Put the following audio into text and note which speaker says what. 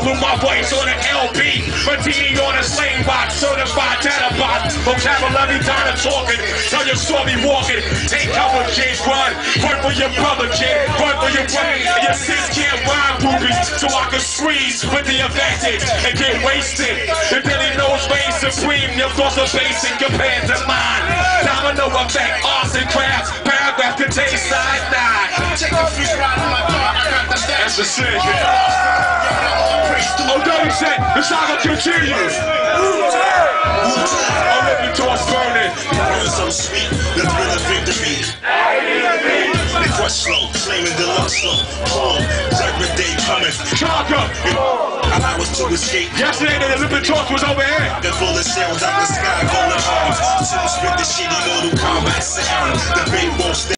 Speaker 1: blew my voice on an LP. Martini on a slave box, certified Tatterbot. Vocabulary down and talking, tell your story walking. Take cover, kid, run for your brother, kid, run for your brother. And your sis can't rhyme groupies, so I can squeeze with the advantage and get wasted. If Billy knows reign supreme, your thoughts are basic compared to mine. Domino effect, arts and crafts, paragraph contains side 9.
Speaker 2: Take a free ride in my car, I got the
Speaker 1: That's the shit, Oh, Dirty said, the saga continues. I'll let the torch burning.
Speaker 3: Burn so sweet, the thrill of victory. They crush slow, flaming deluxe slow. Judgment day coming.
Speaker 1: Chaka!
Speaker 3: I was to escape.
Speaker 1: Yesterday the Olympic torch was over here.
Speaker 3: The bullet shells out the sky, golden arms. So spit the shitty Mortal Kombat sound. The bait won't stay.